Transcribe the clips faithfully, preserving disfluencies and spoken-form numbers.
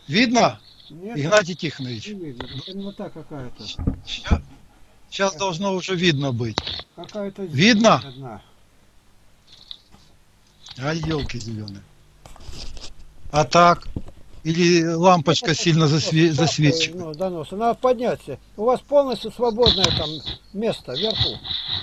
Видно, Нет, Игнатий Тихонович? не видно. Темнота какая-то. Сейчас, сейчас должно уже видно быть. Какая-то Видно? одна. А елки зеленые. А так? Или лампочка сильно засве- засвечивает? Ну, доноса. Надо подняться. У вас полностью свободное там место вверху.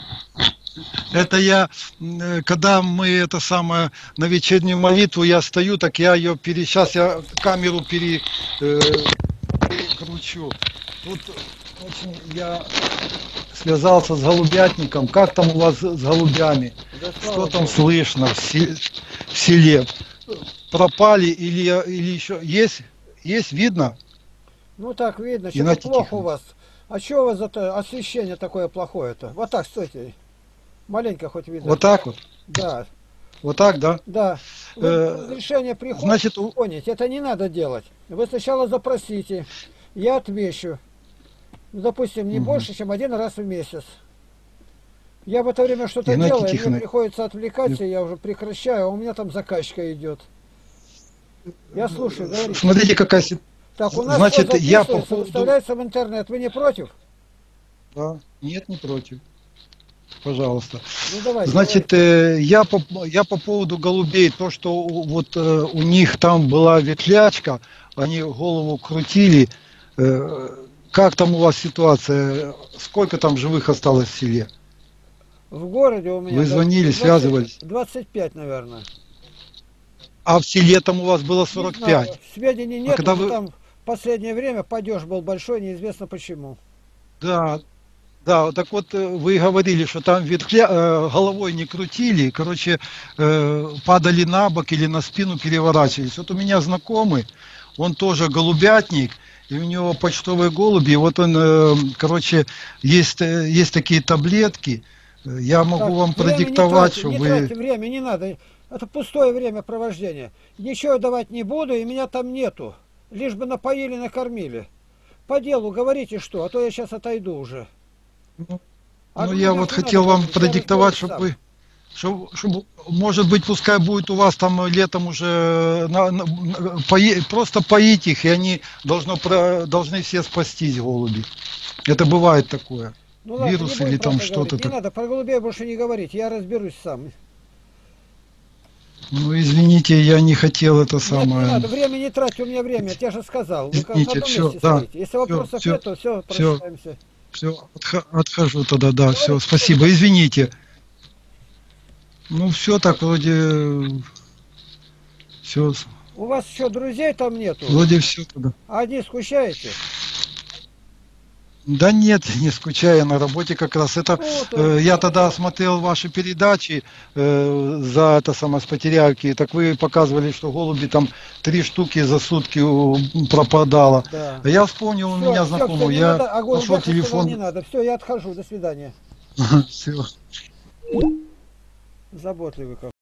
Это я, м, когда мы это самое, на вечернюю молитву я стою, так я ее пере... Сейчас я камеру пере, э, перекручу. Тут очень я связался с голубятником. Как там у вас с голубями? Да, Что там Богу. слышно в се- в селе? Пропали или, или еще есть? Есть, видно? Ну так видно, что-то Игнатий плохо у Тихонович. вас. А что у вас за то освещение такое плохое-то? Вот так, стойте. Маленько хоть видно. Вот так вот? Да, Вот так, да? да. Вы Э, разрешение приходит, значит, у- понять, это не надо делать. Вы сначала запросите, я отвечу. Ну, допустим, не Мгм. больше, чем один раз в месяц. Я в это время что-то Игнатий делаю, мне Тихонович. приходится отвлекаться, я уже прекращаю, а у меня там закачка идет. Я слушаю, говорите. Смотрите, какая ситуация. Так, у нас Значит, все я по записывается, поводу... выставляется в интернет. Вы не против? Да, нет, не против. Пожалуйста. Ну давайте. Значит, давайте. э, я, по, я по поводу голубей, то, что у- вот э, у них там была ветлячка, они голову крутили. Э, как там у вас ситуация? Сколько там живых осталось в селе? В городе у меня Вы звонили, связывались? двадцать пять, наверное. А в селе там у вас было Не сорок знаю, пять. сведений А нет, когда но вы... там в последнее время падеж был большой, неизвестно почему. Да, да, так вот э, вы говорили, что там веткля, э, головой не крутили, короче, э, падали на бок или на спину переворачивались. Вот у меня знакомый, он тоже голубятник, и у него почтовые голуби, и вот он, э, короче, есть, э, есть такие таблетки, э, я могу Так, вам время не продиктовать, тратьте, чтобы не вы... тратьте время, не надо. Это пустое время провождения. Ничего я давать не буду, и меня там нету. Лишь бы напоили, накормили. По делу говорите что, а то я сейчас отойду уже. Ну, А ну, мне я не вот надо хотел вам говорить, я продиктовать, разберусь чтобы сам. вы... Чтоб, чтоб, может быть, пускай будет у вас там летом уже на, на, пое- просто поить их, и они должно, про- должны все спастись, голуби. Это бывает такое. Ну ладно, не Вирус будем или про там это говорить. что-то Не так. надо, про голубей больше не говорить, я разберусь сам. Ну, извините, я не хотел это Нет, не самое. надо, время не тратьте, у меня время, я же сказал. Вы как на Извините, одном все, месте да. стоите. Если Все, вопросов все, нет, то все, все, прощаемся. все, отхожу тогда, да, все, Говорите, спасибо, извините. Ну, все так вроде, все, у вас еще друзей там нету? вроде все тогда. Одни скучаете? Да нет, не скучаю на работе как раз. Это Ну, э, то... я тогда смотрел ваши передачи э, за это самое с Потеряевки. Так вы показывали, что голуби там три штуки за сутки у- пропадало. Да. А я вспомнил, у Все, меня все, все, знакомый, не я надо, а нашел голубях сказал, телефон. не надо. Все, я отхожу, до свидания. Все. Заботливый как.